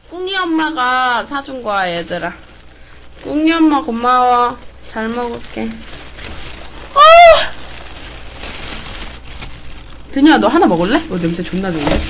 꿍이 엄마가 사준 거야, 얘들아. 꿍이 엄마 고마워. 잘 먹을게. 드니야, 너 하나 먹을래? 냄새 존나 좋은데?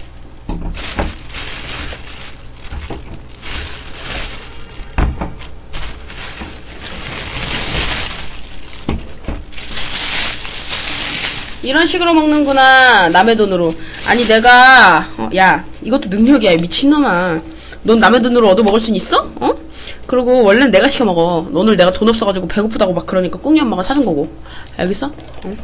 이런 식으로 먹는구나. 남의 돈으로. 아니 내가 야 이것도 능력이야 미친놈아. 넌 남의 돈으로 얻어 먹을 순 있어? 그리고 원래는 내가 시켜 먹어. 오늘 내가 돈 없어가지고 배고프다고 막 그러니까 꿍이 엄마가 사준 거고. 알겠어? 응?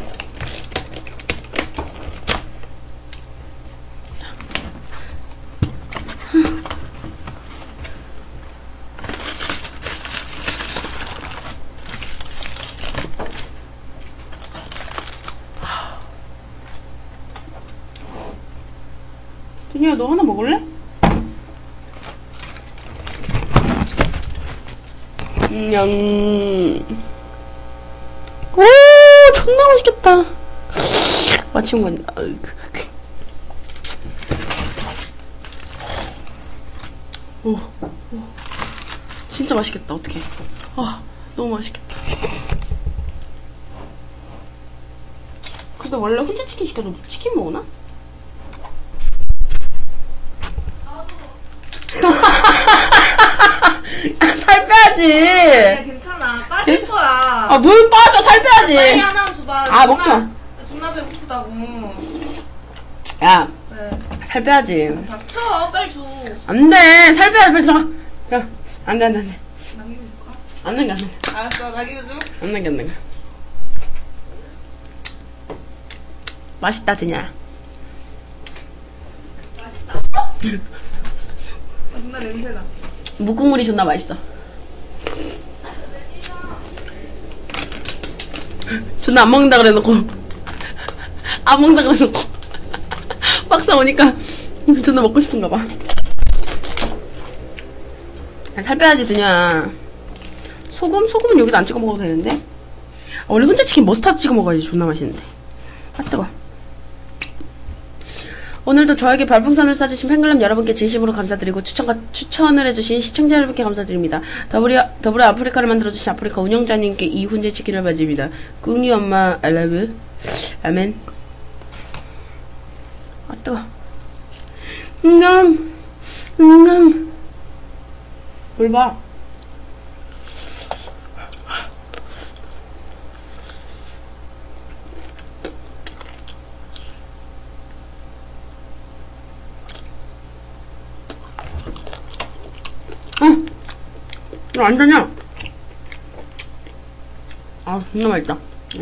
드니야 너 하나 먹을래? 오 존나 맛있겠다. 마침 간다. 오 진짜 맛있겠다. 어떡해. 너무 맛있겠다. 근데 원래 혼자 치킨 시켜도 치킨 먹나? 살 빼야지. 야, 괜찮아. 빠질 거야. 뭘 빠져. 살 빼야지. 빨리 하나 줘봐. 먹지 마. 존나 배고프다고. 야, 네. 살 빼야지. 닥쳐. 빨리 줘. 안 돼. 살 빼야지. 빨리 들어가. 야, 안 돼. 남겨줄까? 안 돼. 알았어. 남겨줘. 안 돼. 맛있다, 드냐. 맛있다. 존나 냄새나. 묵국물이 존나 맛있어. 존나 안 먹는다 그래놓고 막상 오니까 존나 먹고 싶은가 봐. 살 빼야지 드냐. 소금은 여기다 안 찍어 먹어도 되는데. 원래 혼자 치킨 머스타드 찍어 먹어야지 존나 맛있는데. 뜨거. 오늘도 저에게 별풍선을 쏴주신 팬클럽 여러분께 진심으로 감사드리고 추천을 해주신 시청자 여러분께 감사드립니다. 더불어 아프리카를 만들어주신 아프리카 운영자님께 이훈제 치킨을 바칩니다. 꿍이 엄마 I love you. 아멘. 뜨거. 뭘 봐. 이거 안 되냐? 존나 맛있다.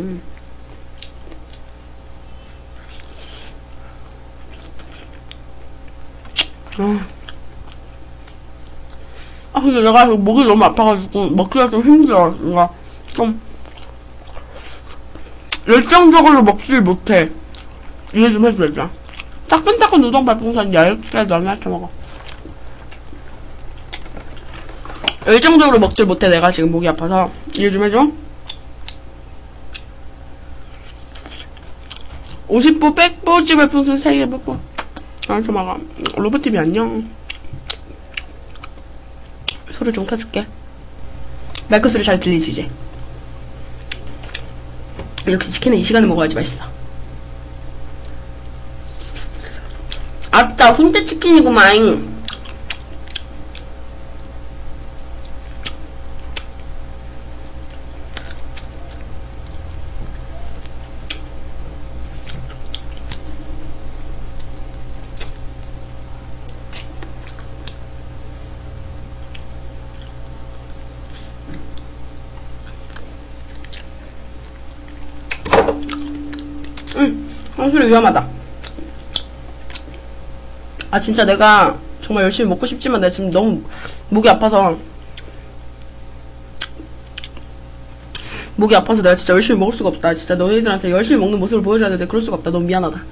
근데 내가 목이 너무 아파가지고 먹기가 좀 힘들어. 뭔가 좀 열정적으로 먹질 못해. 이해 좀 해줘야지. 따끈따끈 우동 별풍선 10개 너무 얇게 먹어. 열정적으로 먹질 못해. 내가 지금 목이 아파서 이해 좀 해줘. 50보 백보지 별풍선 3개 먹고. 잠깐만. 로봇TV 안녕. 소리 좀 켜줄게. 마이크 소리 잘 들리지 이제? 역시 치킨은 이 시간에 먹어야지 맛있어. 아따 훈제 치킨이구만. 황술이 위험하다. 진짜 내가 정말 열심히 먹고 싶지만 내가 지금 너무 목이 아파서 내가 진짜 열심히 먹을 수가 없다. 진짜 너희들한테 열심히 먹는 모습을 보여줘야 되는데 그럴 수가 없다. 너무 미안하다.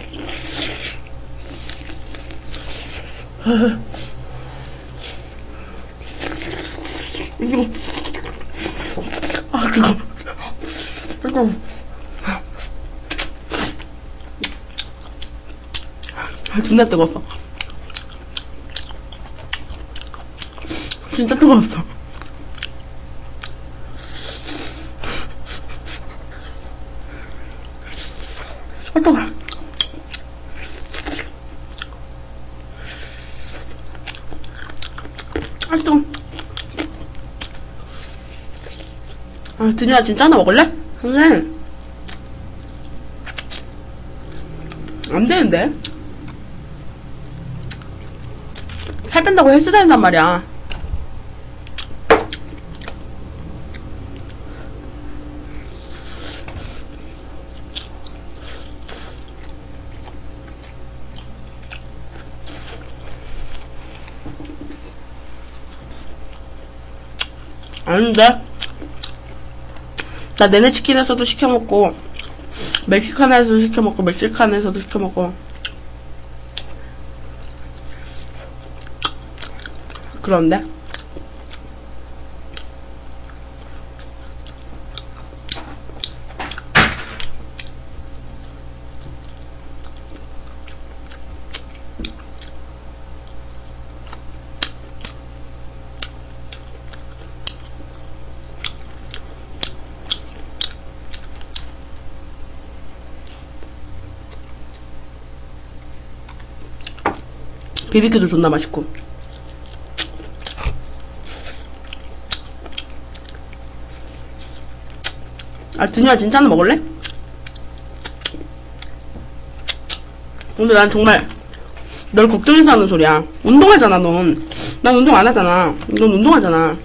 그거 존나 뜨거웠어. 진짜 뜨거웠어. 뜨거워. 뜨거워. 드니야 진짜 하나 먹을래? 근데 안 되는데? 살 뺀다고 헬스 다닌단 말이야. 아닌데? 나 네네치킨에서도 시켜먹고 멕시칸에서도 시켜먹고 멕시칸에서도 시켜먹고 그런데? 비비큐도 존나 맛있고. 드니야 진짜 하나 먹을래? 근데 난 정말 널 걱정해서 하는 소리야. 운동하잖아 넌. 난 운동 안 하잖아. 넌 운동하잖아.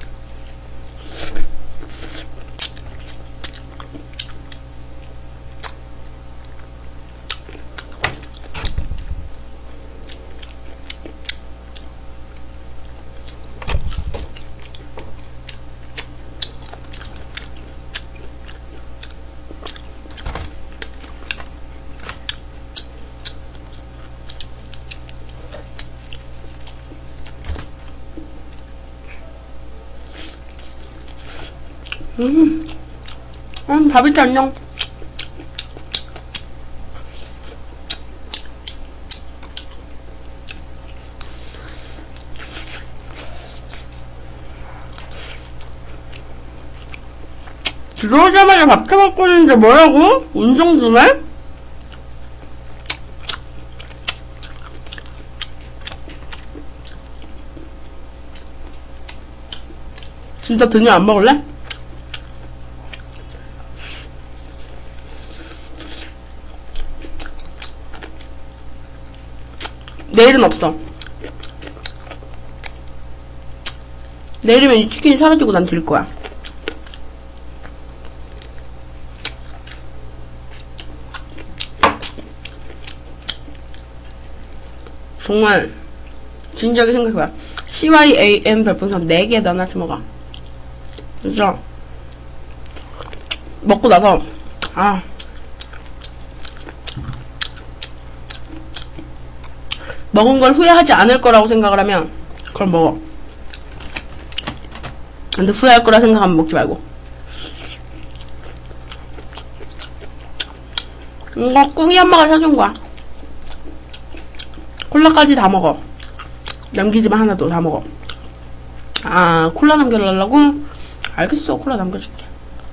밥이지 안녕. 들어오자마자 밥 처먹고 있는데 뭐라고? 운동 좀 해? 진짜 드니 안 먹을래? 내일은 없어. 내일이면 이 치킨이 사라지고 난 들 거야. 정말 진지하게 생각해봐. CYAM 별풍선 4개 너 하나씩 먹어. 그래서 먹고 나서 먹은 걸 후회하지 않을 거라고 생각을 하면 그럼 먹어. 근데 후회할 거라 생각하면 먹지 말고. 이거 꿍이 엄마가 사준 거야. 콜라까지 다 먹어. 남기지만 하나도 다 먹어. 콜라 남겨달라고? 알겠어, 콜라 남겨줄게.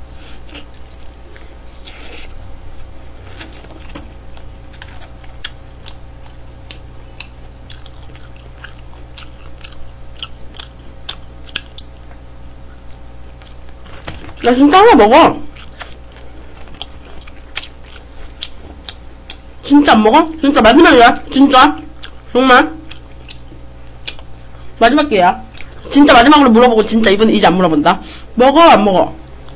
야, 진짜 하나 먹어. 진짜 안 먹어? 진짜 마지막이야. 진짜. 정말. 마지막 기회야. 진짜 마지막으로 물어보고 진짜 이번에 이제 안 물어본다. 먹어, 안 먹어?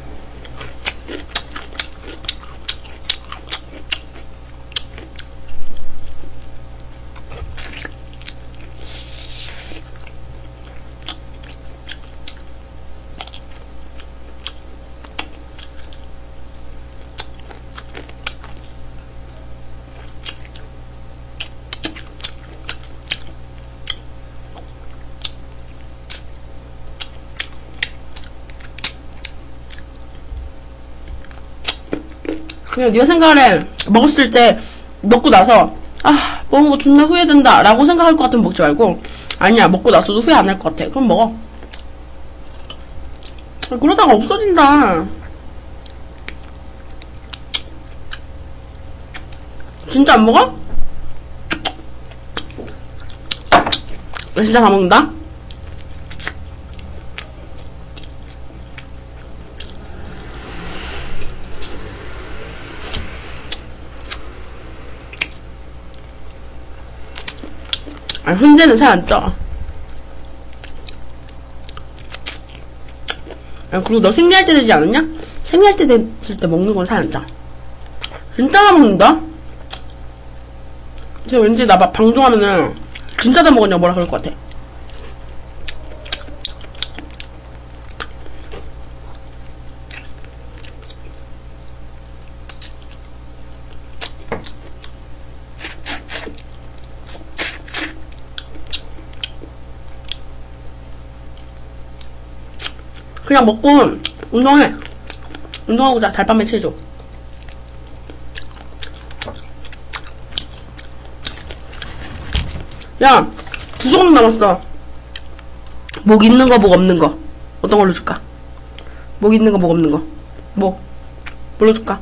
그냥 네가 생각을 해. 먹었을 때 먹고 나서 먹은 거 존나 후회된다 라고 생각할 것 같으면 먹지 말고, 아니야 먹고 나서도 후회 안 할 것 같아. 그럼 먹어. 그러다가 없어진다. 진짜 안 먹어? 나 진짜 다 먹는다? 아, 훈제는 살 안 쪄. 아, 그리고 너 생리할 때 되지 않았냐? 생리할 때 됐을 때 먹는 건 살 안 쪄. 진짜 다 먹는다? 근데 왠지 나 방송하면은 진짜 다 먹었냐 뭐라 그럴 것 같아. 그냥 먹고 운동해. 운동하고 자. 달밤 매치해줘. 야, 2조각 남았어. 목 있는 거, 목 없는 거. 어떤 걸로 줄까? 목 있는 거, 목 없는 거. 뭘로 줄까?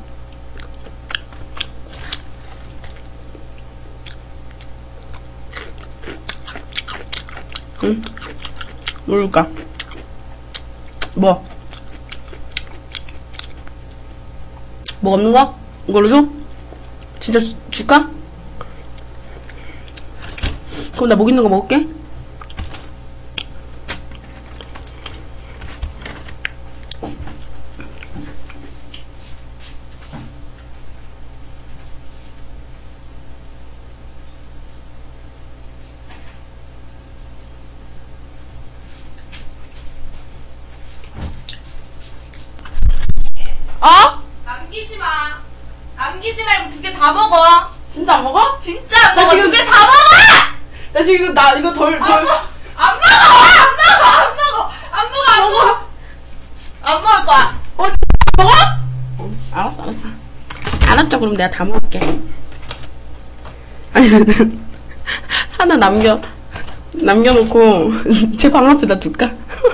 응? 뭘로 줄까? 뭐 없는 거? 이걸로 줘? 진짜 줄까? 그럼 나 목 있는 거 먹을게. 어? 남기지 마. 남기지 말고 2개 다 먹어. 진짜 안 먹어? 진짜 안 나 먹어. 지금- 2개 다 먹어! 나 지금 이거 덜 안 먹어! 안 먹어! 안 먹어! 안 먹어! 안 먹어! 안 먹을 거야. 먹어? 알았어. 알았죠. 그럼 내가 다 먹을게. 아니, 하나 남겨놓고 제 방 앞에다 둘까?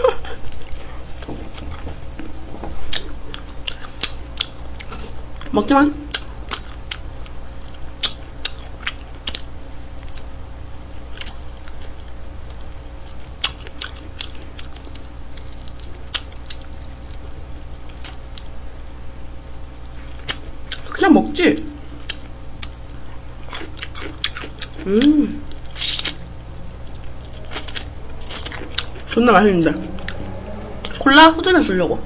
먹지마. 그냥 먹지. 존나 맛있는데. 콜라 후드려 주려고.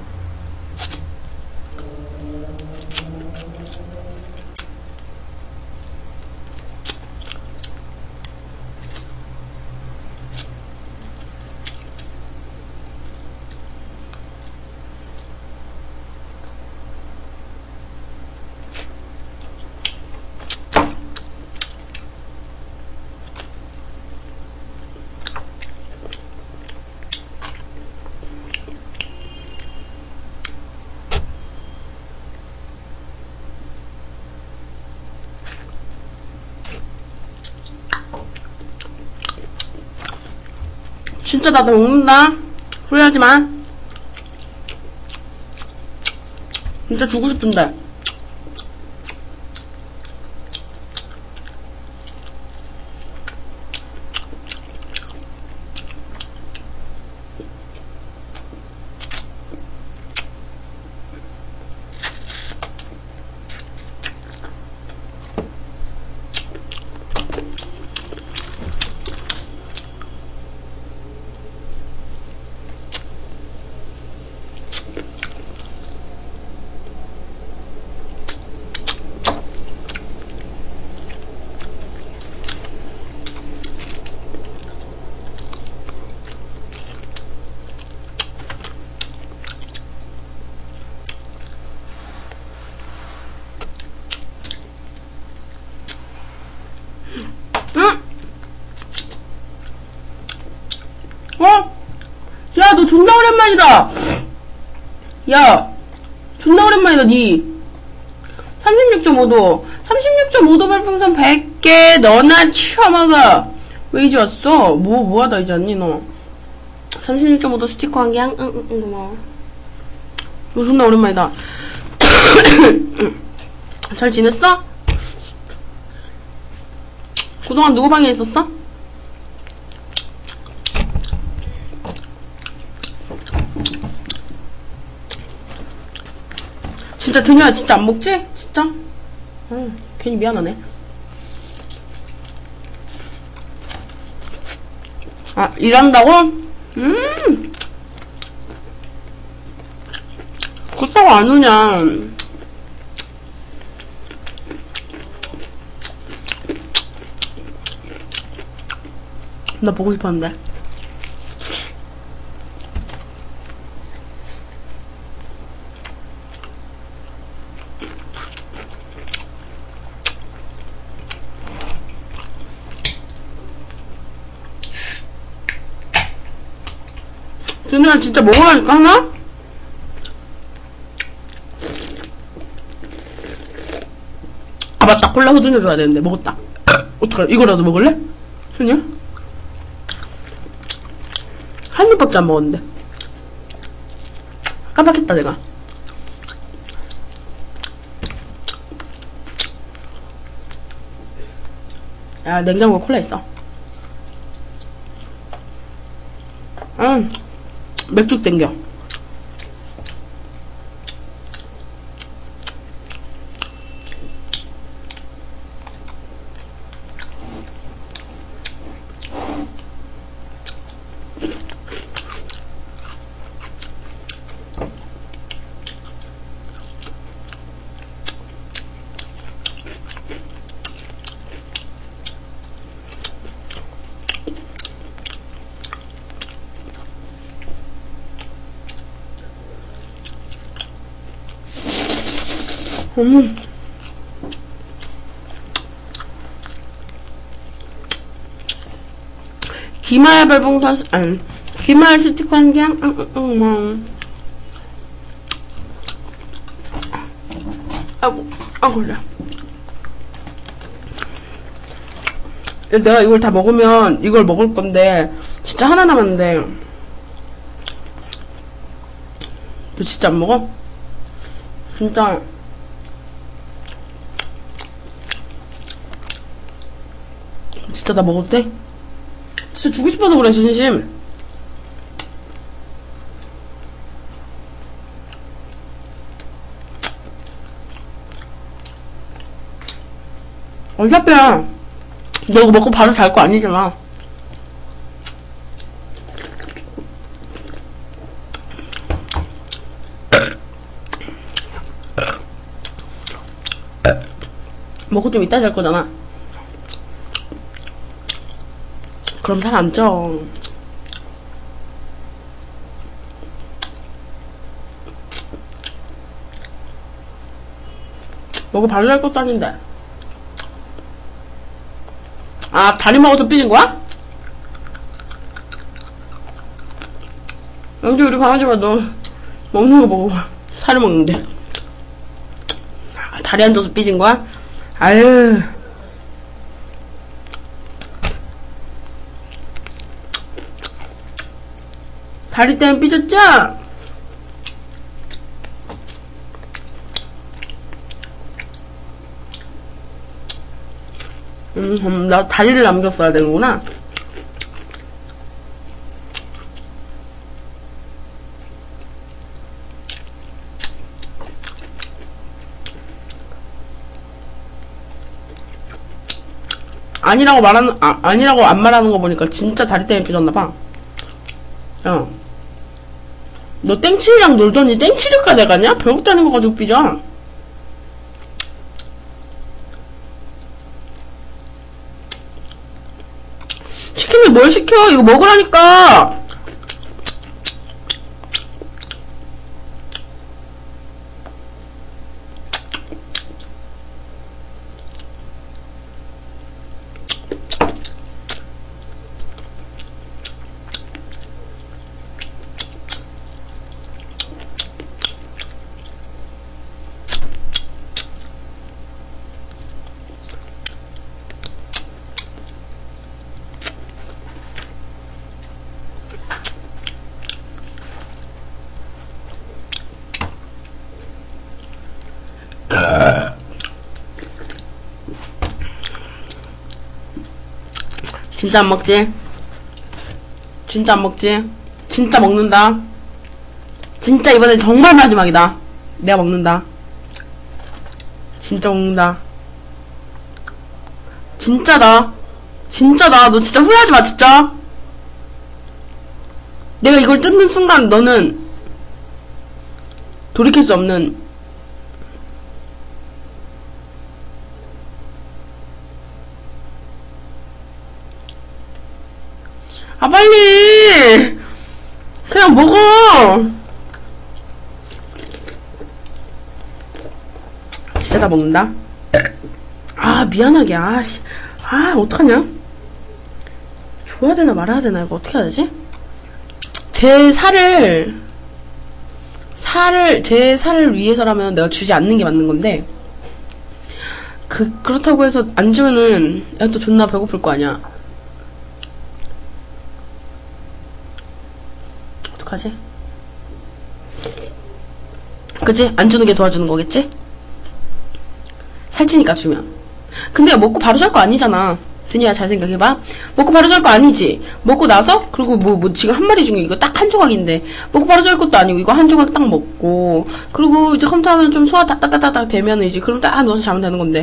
진짜 나도 먹는다. 후회하지마. 진짜 주고 싶은데. 응? 어? 야, 너 존나 오랜만이다. 야, 존나 오랜만이다, 니. 36.5도. 36.5도 별풍선 100개 너나 치워먹어. 왜 이제 왔어? 뭐하다 이제 왔니, 너? 36.5도 스티커 한 개, 고마워. 이거 존나 오랜만이다. 잘 지냈어? 그동안 누구 방에 있었어? 진짜 드냐 진짜 안 먹지? 진짜? 괜히 미안하네. 아, 일한다고? 그렇다고 안 오냐. 나 보고 싶었는데. 준우야 진짜 먹으라니까 하나? 아 맞다, 콜라 후진해줘야 되는데 먹었다. 어떡하냐, 이거라도 먹을래? 준우야? 한 입밖에 안 먹었는데 깜빡했다 내가. 야, 냉장고에 콜라 있어. 맥주 땡겨. 기말 발봉사, 아니, 기말 스티커 한 개, 그래. 내가 이걸 다 먹으면 이걸 먹을 건데, 진짜 하나 남았는데. 너 진짜 안 먹어? 진짜. 진짜 나 먹어도 돼? 진짜 주고 싶어서 그래, 진심. 어차피 너 이거 먹고 바로 잘 거 아니잖아. 먹고 좀 이따 잘 거잖아. 그럼 살 안 쪄. 먹고 바로 잘 것도 아닌데. 아, 다리 먹어서 삐진 거야? 영주, 우리 강아지가 너 먹는 거 보고 살을 먹는데. 아, 다리 안 줘서 삐진 거야? 아유. 다리 때문에 삐졌죠? 나 다리를 남겼어야 되는구나. 아니라고 말하는, 아니라고 안 말하는 거 보니까 진짜 다리 때문에 삐졌나봐. 야, 너 땡칠이랑 놀더니 땡칠일까 내가냐? 별것도 아닌 거 가지고 삐져. 시키면 뭘 시켜? 이거 먹으라니까. 진짜 안 먹지? 진짜 안 먹지? 진짜 먹는다. 진짜 이번엔 정말 마지막이다. 내가 먹는다. 진짜 먹는다. 진짜다. 진짜다. 너 진짜 후회하지 마, 진짜. 내가 이걸 뜯는 순간 너는 돌이킬 수 없는 아 빨리 그냥 먹어. 진짜 다 먹는다. 아 미안하게 아씨 아 어떡하냐. 줘야 되나 말아야 되나 이거 어떻게 해야 되지? 제 살을 위해서라면 내가 주지 않는 게 맞는 건데 그렇다고 해서 안 주면은 야 또 존나 배고플 거 아니야. 어떡하지? 그치? 안 주는 게 도와주는 거겠지? 살찌니까 주면. 근데 먹고 바로 잘 거 아니잖아. 드니야 잘 생각해봐. 먹고 바로 잘 거 아니지. 먹고 나서 그리고 뭐 지금 한 마리 중에 이거 딱 한 조각인데 먹고 바로 잘 것도 아니고 이거 한 조각 딱 먹고 그리고 이제 컴퓨터 하면 좀 소화 딱딱딱딱 되면은 이제 그럼 딱 누워서 자면 되는 건데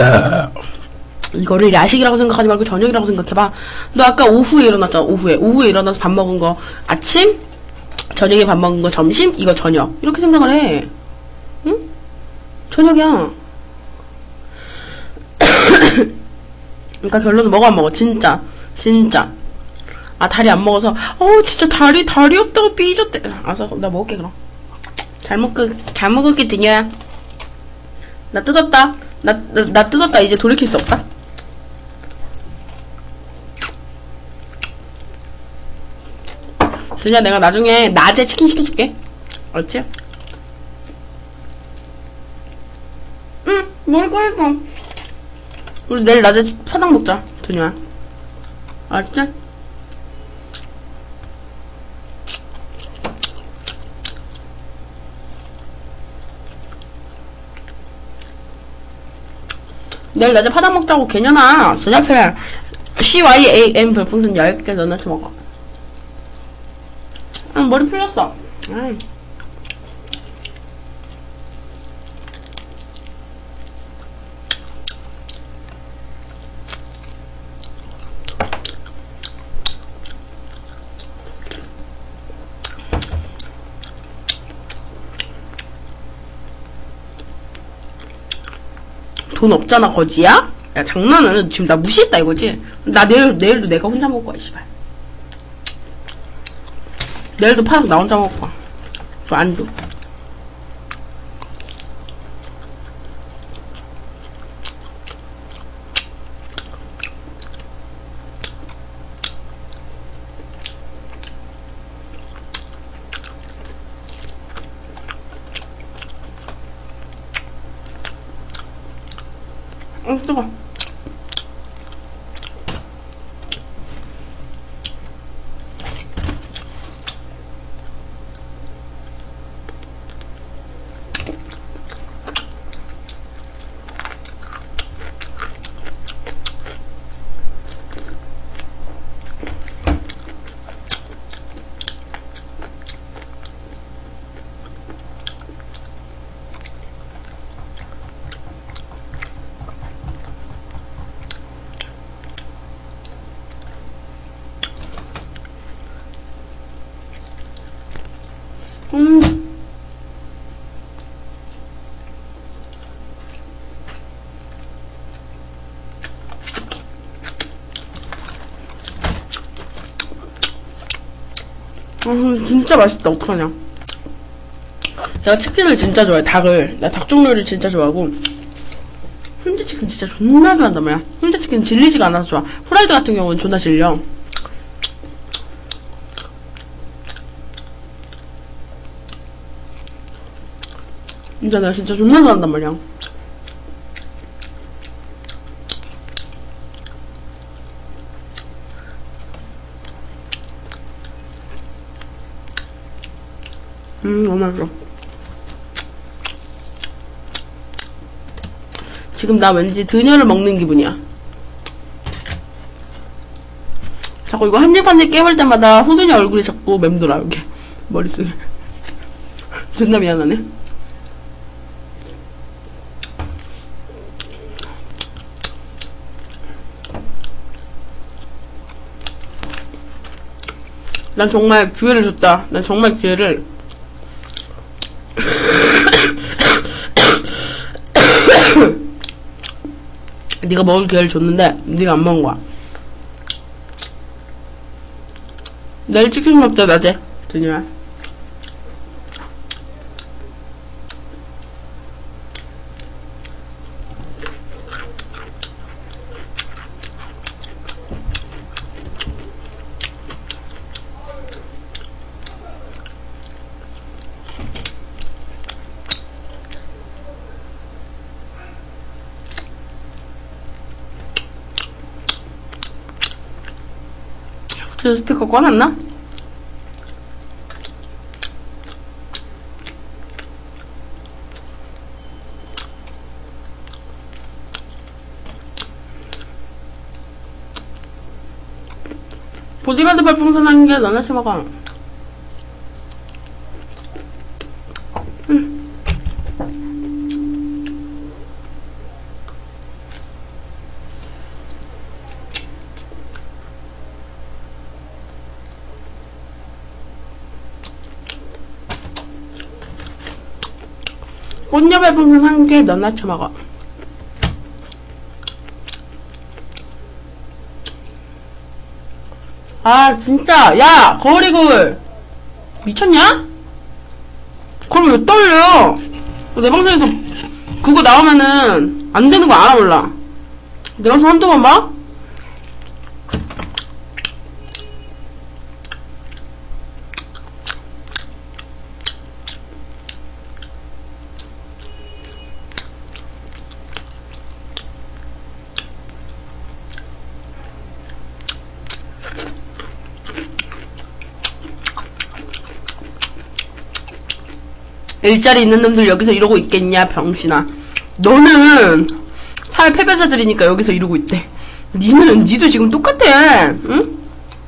이거를 야식이라고 생각하지 말고 저녁이라고 생각해봐. 너 아까 오후에 일어났잖아. 오후에 일어나서 밥 먹은 거 아침, 저녁에 밥 먹은 거 점심, 이거 저녁 이렇게 생각을 해. 응? 저녁이야. 그러니까 결론은 먹어 안 먹어. 진짜 아 다리 안 먹어서 진짜 다리 없다고 삐졌대. 알았어 나 먹을게 그럼. 잘 먹을게 드녀야. 나 뜯었다. 나 뜯었다. 이제 돌이킬 수 없다. 드녀 내가 나중에 낮에 치킨 시켜줄게. 알았지? 응 먹을 거니까. 우리 내일 낮에 사당 먹자, 드녀야. 알았지? 내일 낮에 파당 먹자고 개년아. 저녁에 CYAM 별풍선 10개 넣어서 먹어. 응, 머리 풀렸어. 응. 돈 없잖아 거지야? 야 장난은 지금 나 무시했다 이거지? 나 내일도 내가 혼자 먹을 거야 씨발. 내일도 파닭 나 혼자 먹을 거야. 저 안 줘. 뜨거. 진짜 맛있다. 어떡하냐. 내가 치킨을 진짜 좋아해. 나 닭 종류를 진짜 좋아하고 훈제치킨 진짜 존나 좋아한단 말이야. 훈제치킨 질리지가 않아서 좋아. 후라이드 같은 경우는 존나 질려. 진짜 내가 진짜 존나 좋아한단 말이야. 너무 맛있어. 지금 나 왠지 드녀를 먹는 기분이야. 자꾸 이거 한 입 한 입 깨물 때마다 호준이 얼굴이 자꾸 맴돌아, 여기. 머릿속에. 존나 미안하네. 난 정말 기회를 줬다. 난 정말 기회를. 네가 먹을 기회를 줬는데 네가 안 먹은 거야. 내일 치킨 먹자, 낮에. 드니야. 저 스피커 꺼놨나? 보디가드 발풍선 한 개 너나 심어가. 꽃녀 발풍선 한 개 너나 쳐먹어. 아 진짜 야 거울이굴 미쳤냐? 그럼 왜 떨려? 내 방송에서 그거 나오면은 안 되는 거 알아 몰라? 내 방송 한두 번 봐? 일자리 있는 놈들 여기서 이러고 있겠냐 병신아. 너는 사회 패배자들이니까 여기서 이러고 있대. 니도 지금 똑같아. 응?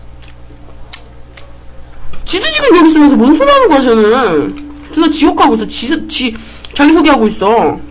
지도 지금 여기 있으면서 뭔 소리 하는 거야 쟤는. 쟤는 지옥 가고 있어. 자기소개하고 있어.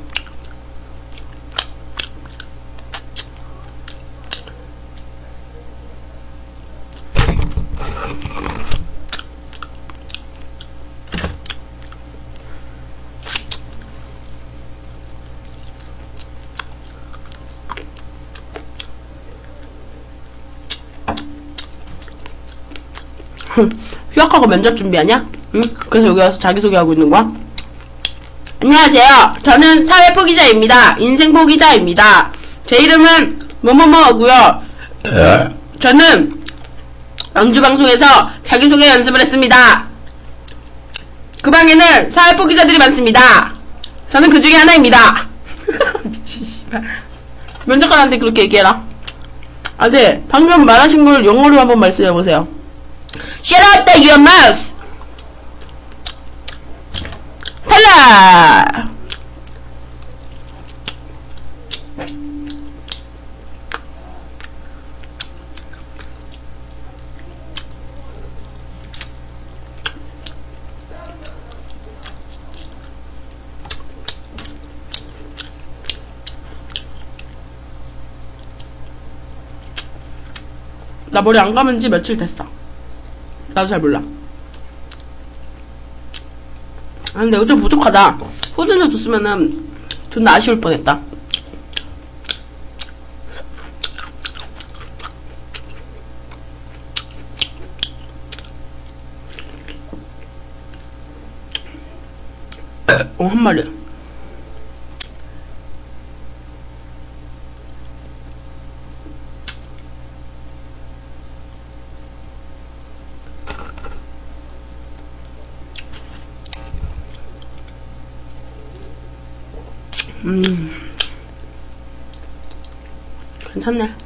휴학하고 면접 준비하냐? 응? 그래서 여기 와서 자기소개하고 있는 거야? 안녕하세요. 저는 사회 포기자입니다. 인생 포기자입니다. 제 이름은 뭐뭐뭐고요. 저는 영주방송에서 자기소개 연습을 했습니다. 그 방에는 사회 포기자들이 많습니다. 저는 그 중에 하나입니다. 미친 씨발. 면접관한테 그렇게 얘기해라. 아재, 방금 말하신 걸 영어로 한번 말씀해보세요. Shut up your mouth! 탈락! 나 머리 안 감은 지 며칠 됐어. 나도 잘 몰라. 아 근데 이거 좀 부족하다. 후드를 줬으면은 존나 아쉬울 뻔했다. 한 마리. 괜찮네.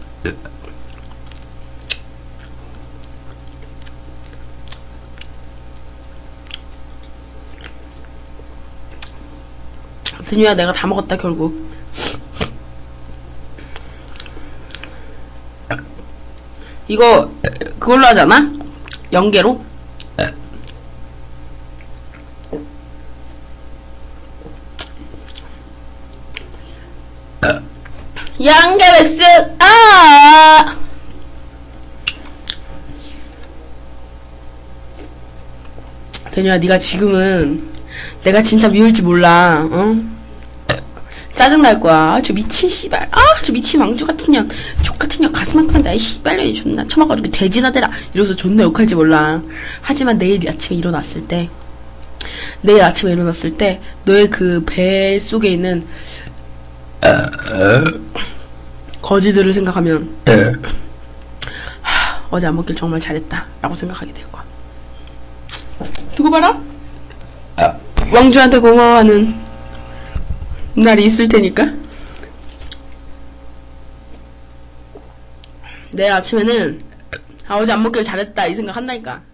드니야 내가 다 먹었다 결국. 이거 그걸로 하잖아? 연계로? 양계백숙 아 대녀야 네가 지금은 내가 진짜 미울지 몰라. 어? 짜증날 거야. 저 미친 씨발. 저 미친 왕주 같은 년. 족 같은 년 가슴만큼 나의 씨발년이 존나 처먹어가지고 돼지나대라. 이러면서 존나 욕할지 몰라. 하지만 내일 아침에 일어났을 때 너의 그 배 속에 있는 거지들을 생각하면 어제 안 먹길 정말 잘했다 라고 생각하게 될 거야. 두고 봐라. 왕주한테 고마워하는 날이 있을 테니까. 내일 아침에는 어제 안 먹길 잘했다 이 생각 한다니까.